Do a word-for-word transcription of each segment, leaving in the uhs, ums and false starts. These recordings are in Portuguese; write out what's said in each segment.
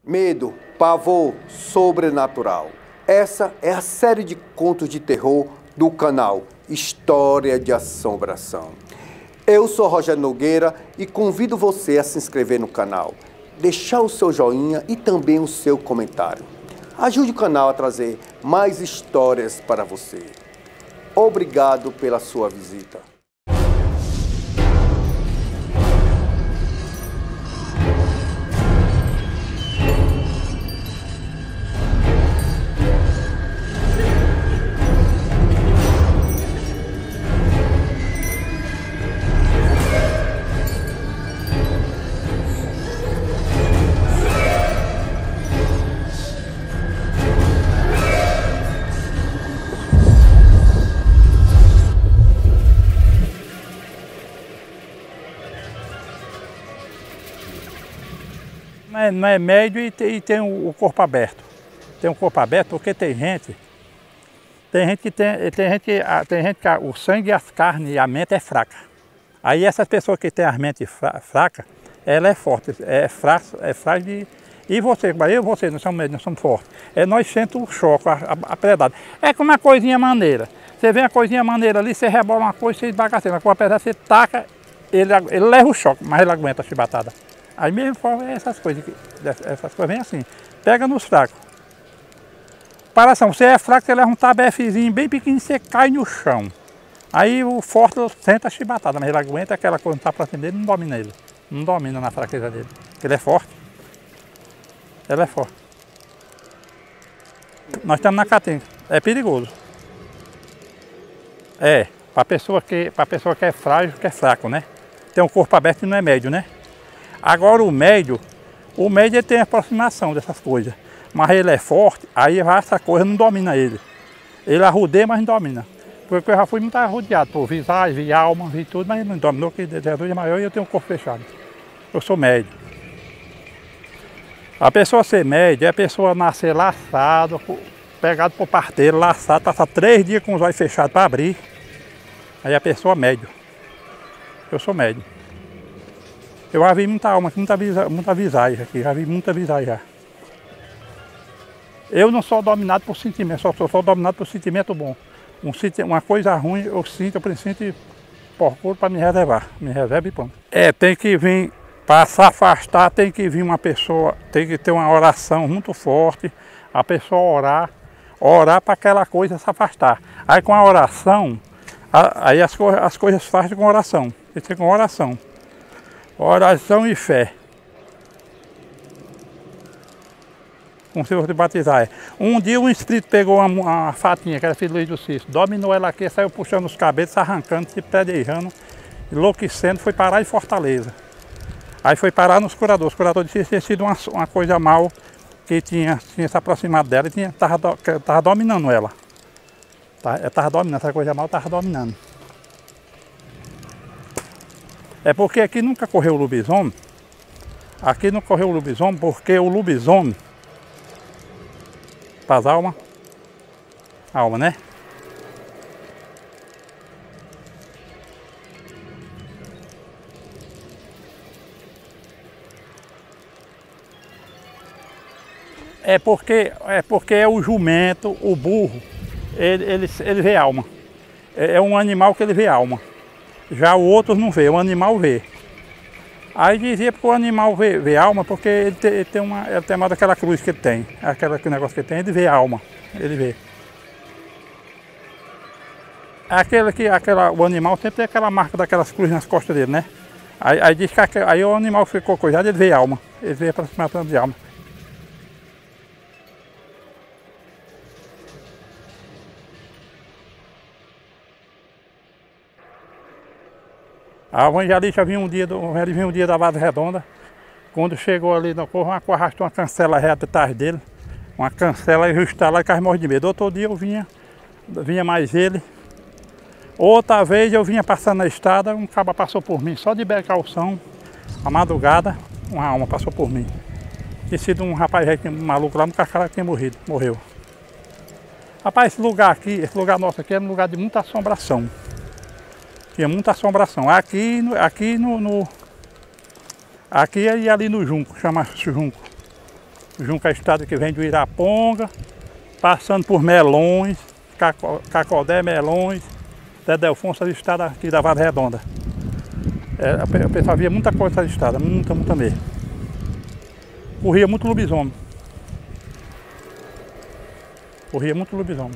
Medo, pavor, sobrenatural. Essa é a série de contos de terror do canal História de Assombração. Eu sou Rogério Nogueira e convido você a se inscrever no canal, deixar o seu joinha e também o seu comentário. Ajude o canal a trazer mais histórias para você. Obrigado pela sua visita. Não é, não é médio e tem, e tem o corpo aberto. Tem o corpo aberto porque tem gente, tem gente que tem, tem gente que, tem gente que o sangue, as carnes e a mente é fraca. Aí essas pessoas que têm a mente fraca, ela é forte, é frágil, é frágil e você, eu e você, nós somos, nós somos fortes. É, nós sentimos o choque, a, a, a predada. É como uma coisinha maneira. Você vê uma coisinha maneira ali, você rebola uma coisa, você esbagaceira. Mas apesar de você taca, ele, ele leva o choque, mas ele aguenta a chibatada. Aí mesmo é essas coisas, essas coisas vêm assim, pega nos fracos. Comparação, você é fraco, você leva um tabefezinho bem pequenininho, você cai no chão. Aí o forte senta a chibatada, mas ele aguenta aquela coisa, não está pra cima dele, não domina ele. Não domina na fraqueza dele, porque ele é forte. Ele é forte. Nós estamos na Caatinga, é perigoso. É, para pessoa que, para pessoa que é frágil, que é fraco, né? Tem um corpo aberto e não é médio, né? Agora o médio, o médio ele tem aproximação dessas coisas, mas ele é forte, aí essa coisa não domina ele. Ele arrudeia, mas não domina. Porque eu já fui muito arrodeado por visagem, vi alma, vi tudo, mas ele não dominou, porque Jesus é maior e eu tenho um corpo fechado. Eu sou médio. A pessoa ser média é a pessoa nascer laçado, pegado por parteiro, laçado, passar três dias com os olhos fechados para abrir. Aí a pessoa é médio. Eu sou médio. Eu já vi muita alma, muita, visa, muita visagem aqui, já vi muita visagem já. Eu não sou dominado por sentimento, só sou, sou dominado por sentimento bom. Um, uma coisa ruim eu sinto, eu preciso e procuro para me reservar, me reserva e pronto. É, tem que vir, para se afastar, tem que vir uma pessoa, tem que ter uma oração muito forte, a pessoa orar, orar para aquela coisa se afastar. Aí com a oração, a, aí as, as coisas fazem com oração, tem que ser com oração. Oração e fé. Como se fosse batizar. É. Um dia um espírito pegou uma, uma fatinha, que era filho do Luiz do Cício, dominou ela aqui, saiu puxando os cabelos, arrancando, se pedejando, enlouquecendo, foi parar em Fortaleza. Aí foi parar nos curadores. Os curadores disseram que tinha sido uma, uma coisa mal, que tinha, tinha se aproximado dela e estava do, dominando ela. Estava dominando, essa coisa mal estava dominando. É porque aqui nunca correu o lobisomem. Aqui não correu o lobisomem porque o lobisomem faz alma. Alma, né? É porque é porque é o jumento, o burro, ele, ele, ele vê alma. É, é um animal que ele vê alma. Já o outro não vê, o animal vê. Aí dizia que o animal vê, vê alma porque ele tem, ele tem uma, ele tem mais daquela cruz que ele tem, aquela, aquele negócio que ele tem, ele vê alma, ele vê. Aquele que, aquela, o animal sempre tem aquela marca daquelas cruzes nas costas dele, né? Aí, aí diz que aquele, aí o animal ficou coisado, ele vê alma, ele vê aproximação de alma. A evangelista vinha um dia, do, ele vinha um dia da Vaz Redonda, quando chegou ali no corro, arrastou uma cancela reta atrás dele, uma cancela e justa lá e caiu morrendo de medo. Outro dia eu vinha, vinha mais ele. Outra vez eu vinha passando na estrada, um caba passou por mim, só de precaução, a madrugada, uma alma passou por mim. Tinha sido um rapaz um maluco lá no Cascara que tinha morrido, morreu. Rapaz, esse lugar aqui, esse lugar nosso aqui era um lugar de muita assombração. Tinha muita assombração. Aqui, aqui no, no aqui e ali no Junco, chama-se Junco. junto com a estrada que vem do Iraponga, passando por Melões, Caco, Cacodé, Melões, até Delfonso, a estrada aqui da Vara Redonda. É, o pessoal via muita coisa nessa estrada, muita, muita mesmo. Corria muito lobisomem. Corria muito lobisomem.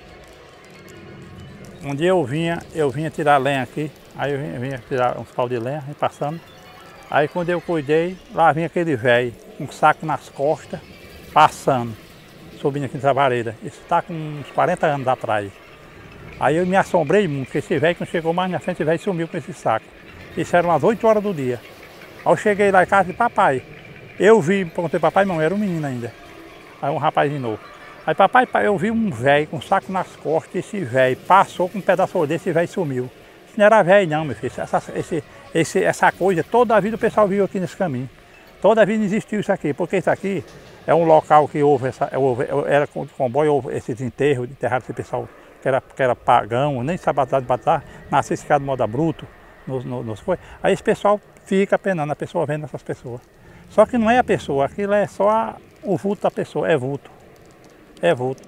Um dia eu vinha, eu vinha tirar lenha aqui, aí eu vinha, vinha tirar uns pau de lenha, e passando. Aí quando eu cuidei, lá vinha aquele velho, com um saco nas costas, passando, subindo aqui nessa vareda. Isso está com uns quarenta anos atrás. Aí eu me assombrei muito, porque esse velho, quando chegou mais na frente, esse velho sumiu com esse saco. Isso era umas oito horas do dia. Aí eu cheguei lá em casa e disse, papai, eu vi, perguntei, papai, não, era um menino ainda. Aí um rapazinho novo. Aí, papai, eu vi um velho com um saco nas costas, esse velho passou com um pedaço desse, esse velho sumiu. Isso não era velho não, meu filho. Essa, esse, esse, essa coisa, toda a vida o pessoal viu aqui nesse caminho. Toda a vida existiu isso aqui, porque isso aqui é um local que houve, essa, houve era com comboio, houve esses enterros, enterraram esse pessoal que era, que era pagão, nem sabia de batalha, nasceu esse cara de moda bruto, nos, nos, nos coisas. Aí esse pessoal fica penando, a pessoa vendo essas pessoas. Só que não é a pessoa, aquilo é só a, o vulto da pessoa, é vulto. É vulto.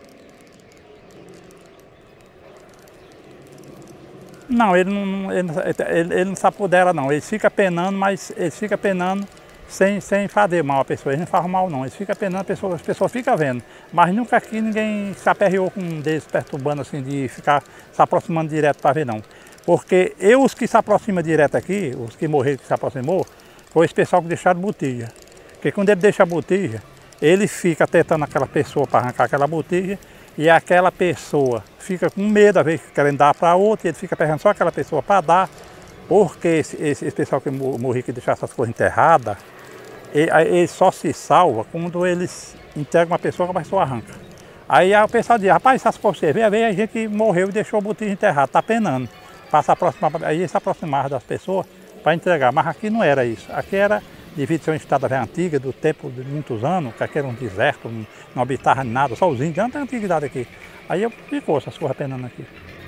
Não, ele não, ele, ele, ele não se apodera não, ele fica penando, mas ele fica penando sem, sem fazer mal a pessoa, ele não faz mal não, ele fica penando, a pessoa, as pessoas ficam vendo. Mas nunca aqui ninguém se aperreou com um deles perturbando assim, de ficar se aproximando direto para ver não. Porque eu, os que se aproximam direto aqui, os que morreram que se aproximou, foi esse pessoal que deixaram botija. Porque quando ele deixa a botija, ele fica tentando aquela pessoa para arrancar aquela botija e aquela pessoa fica com medo, às vezes querendo dar para outra, e ele fica pegando só aquela pessoa para dar, porque esse, esse, esse pessoal que morreu, que deixar essas coisas enterradas, ele, ele só se salva quando eles entregam uma pessoa que a pessoa arranca. Aí o pessoal diz, rapaz, essas coisas você vê, aí a gente que morreu e deixou a botija enterrada, está penando. Para se aproximar, aí ele se aproximava das pessoas para entregar, mas aqui não era isso, aqui era devido ser uma estrada velha antiga, do tempo de muitos anos, que aqui era um deserto, não, não habitava nada, só os índios, não tem antiguidade aqui. Aí eu ficou essas coisas penando aqui.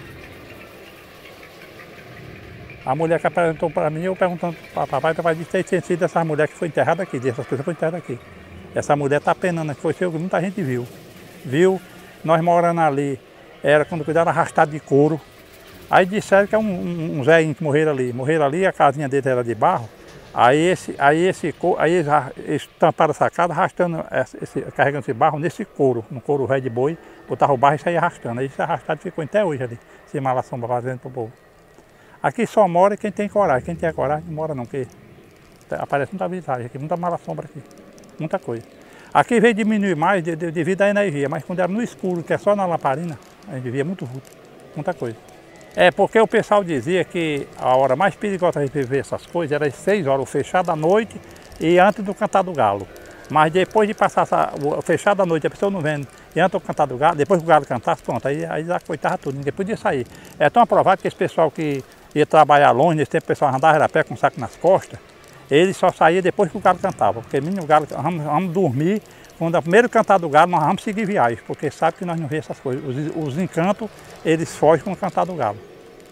A mulher que apresentou para mim, eu perguntando para o papai, papai disse que tem sido dessas mulheres que foi enterrada aqui, dessas pessoas que foi enterrada aqui. Essa mulher está penando aqui, foi seu, muita gente viu. Viu, nós morando ali, era quando cuidaram arrastado de couro. Aí disseram que é um, um, um velhinho que morreram ali, morreram ali, a casinha dele era de barro. Aí, esse, aí, esse, aí eles, eles tamparam essa casa, arrastando, esse, carregando esse barro nesse couro, no couro velho de boi, botaram o barro e saía arrastando. Aí esse arrastado ficou até hoje ali, sem malação para fazendo para o povo. Aqui só mora quem tem coragem, quem tem coragem não mora não, porque aparece muita visagem aqui, muita mala sombra aqui, muita coisa. Aqui veio diminuir mais de, de, devido à energia, mas quando era no escuro, que é só na lamparina, a gente via muito vulto, muita coisa. É porque o pessoal dizia que a hora mais perigosa de ver essas coisas era às seis horas, o fechado à noite e antes do cantar do galo. Mas depois de passar essa, o fechado à noite, a pessoa não vendo, e antes do cantar do galo, depois que o galo cantasse, pronto, aí, aí já coitava tudo, ninguém podia sair. É tão aprovado que esse pessoal que ia trabalhar longe, nesse tempo o pessoal andava a pé com um saco nas costas, ele só saía depois que o galo cantava, porque menino, o galo, vamos, vamos dormir, quando é o primeiro cantar do galo, nós vamos seguir viagem, porque sabe que nós não vemos essas coisas. Os, os encantos, eles fogem com o cantar do galo.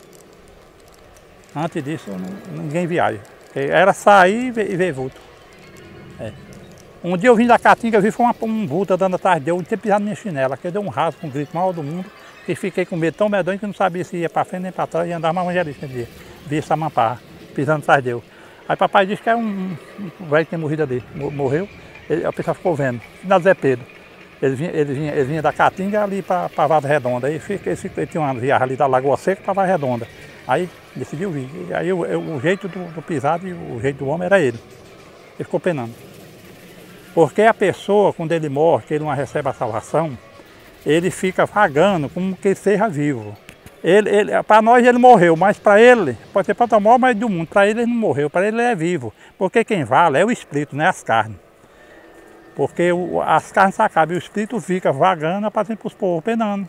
Antes disso, não, ninguém viaja. Era sair e ver, e ver vulto. É. Um dia eu vim da Caatinga, vi foi uma, um vulto andando atrás de eu, não tinha pisado na minha chinela, que eu dei um rasgo com um grito maior do mundo, que fiquei com medo tão medonho que não sabia se ia para frente nem para trás, e andava uma evangelista nesse dia. Vi essa mamparra, pisando atrás de eu. Aí papai disse que era um, um velho que tinha morrido ali, morreu, ele, o pessoal ficou vendo, na Zé Pedro. Ele vinha, ele vinha, ele vinha da Caatinga ali para a Vara Redonda, aí fica, ele, ele tinha uma viagem ali da Lagoa Seca para a Vara Redonda. Aí decidiu vir. E aí o, o jeito do, do pisado e o jeito do homem era ele. Ele ficou penando. Porque a pessoa, quando ele morre, que ele não recebe a salvação, ele fica vagando como que ele seja vivo. Ele, ele, para nós ele morreu, mas para ele, pode ser para o maior mais do mundo, para ele ele não morreu, para ele ele é vivo. Porque quem vale é o espírito, não é as carnes. Porque o, as carnes se acabam e o espírito fica vagando, aparecendo para os povos penando.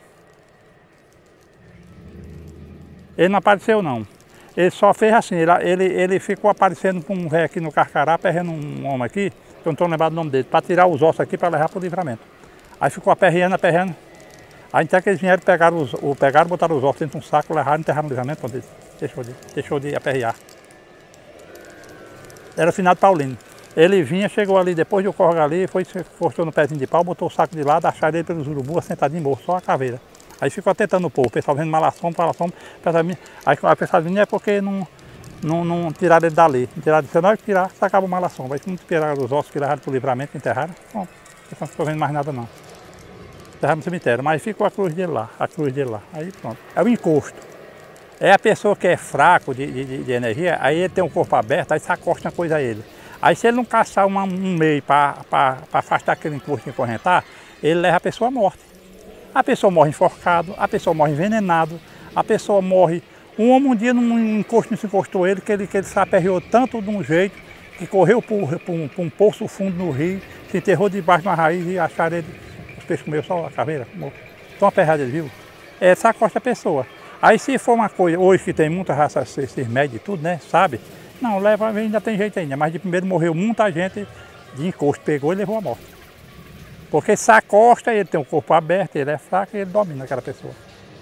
Ele não apareceu não. Ele só fez assim, ele, ele, ele ficou aparecendo com um velho aqui no Carcará, aperreando um homem aqui, que eu não estou lembrado do nome dele, para tirar os ossos aqui para levar para o livramento. Aí ficou aperreando, aperreando. Aí até que eles vieram, pegaram, os, o, pegaram botaram os ossos dentro de um saco, levaram e enterraram no livramento, deixou de, deixou de aperrear. Era o finado Paulino. Ele vinha, chegou ali, depois do corga ali, foi, encostou no pezinho de pau, botou o saco de lado, acharam ele pelos urubus, sentadinho morto, só a caveira. Aí ficou tentando o povo, o pessoal vendo malassombo, malassombo, aí a pessoa vinha é porque não, não, não tiraram ele dali. Não tiraram, se nós tirar, sacava o malassombo. Aí não tiraram os ossos que levaram para o livramento, enterraram, bom, não estou vendo mais nada não. Enterraram no cemitério, mas ficou a cruz dele lá, a cruz dele lá. Aí pronto, é o encosto. É a pessoa que é fraco de, de, de energia, aí ele tem um corpo aberto, aí se acosta uma coisa a ele. Aí se ele não caçar uma, um meio para afastar aquele encosto e encorrentar, ele leva a pessoa à morte. A pessoa morre enforcado, a pessoa morre envenenado, a pessoa morre... Um homem um dia num encosto não se encostou ele, que ele, que ele se aperreou tanto de um jeito, que correu para um, um poço fundo no rio, se enterrou debaixo de uma raiz e acharam ele, os peixes comeu só a caveira, morto. Tão aperreado ele vivo. Essa acosta a pessoa. Aí se for uma coisa, hoje que tem muita raça, esses médios e tudo, né, sabe? Não, leva, ainda tem jeito ainda, mas de primeiro morreu muita gente de encosto, pegou e levou a morte. Porque se acosta, ele tem o corpo aberto, ele é fraco e ele domina aquela pessoa.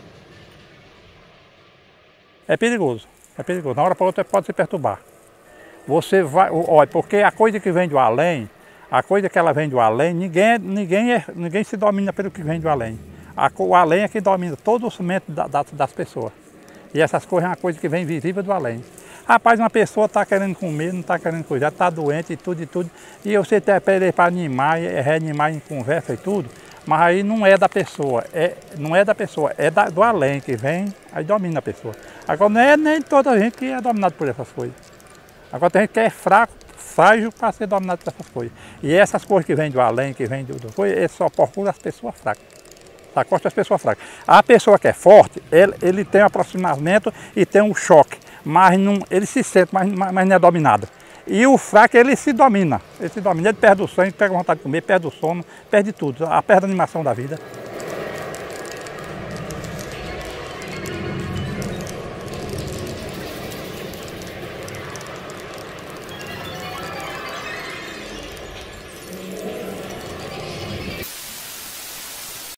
É perigoso, é perigoso. Na hora para outra pode se perturbar. Você vai, olha, porque a coisa que vem do além, a coisa que ela vem do além, ninguém, ninguém, é, ninguém se domina pelo que vem do além. A, o além é que domina todo o cimento da, da, das pessoas. E essas coisas é uma coisa que vem visível do além. Rapaz, uma pessoa está querendo comer, não está querendo coisa, está doente e tudo e tudo. E você tem ele para animar, reanimar em conversa e tudo, mas aí não é da pessoa, é, não é da pessoa, é da, do além que vem, aí domina a pessoa. Agora não é nem toda gente que é dominada por essas coisas. Agora tem gente que é fraco, frágil para ser dominado por essas coisas. E essas coisas que vêm do além, que vêm do, do coisa, ele só procura as pessoas fracas. Acosta as pessoas fracas. A pessoa que é forte, ele, ele tem um aproximamento e tem um choque, mas não, ele se sente, mas, mas não é dominado. E o fraco, ele se domina, ele se domina, ele perde o sangue, pega vontade de comer, perde o sono, perde tudo, a perde a animação da vida.